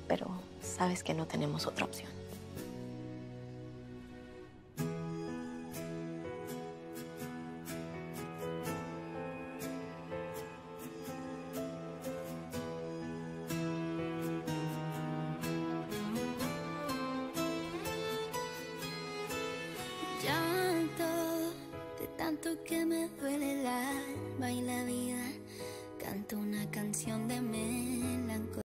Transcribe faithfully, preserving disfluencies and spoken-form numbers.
pero sabes que no tenemos otra opción. Llanto de tanto que me duele el alma y la vida. Canto una canción de melancolía.